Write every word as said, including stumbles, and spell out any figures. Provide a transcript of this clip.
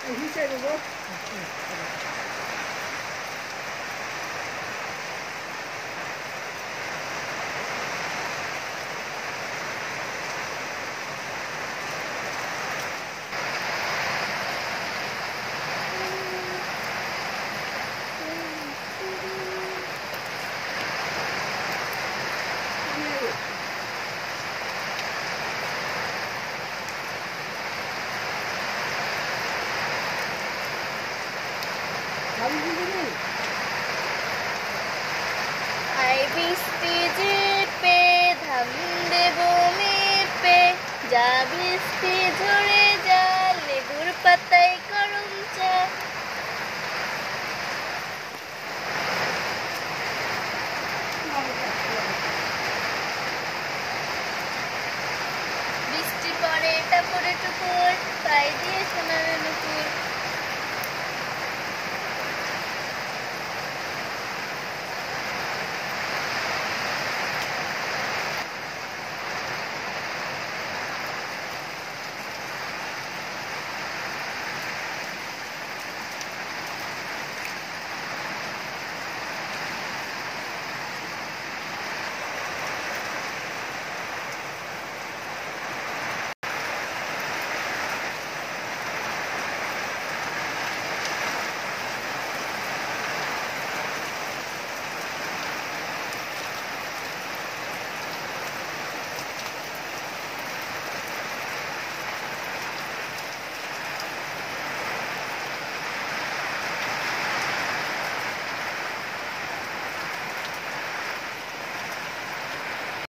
হিসেবে গো आई बिस्ती जे पे धम देबो मेर पे जा बिस्ती झरे जा লেবুর পাতায় গরম চা বৃষ্টি পড়ে টাপুরে টুকুর পায়ে দিয়ে সোনার নুপুর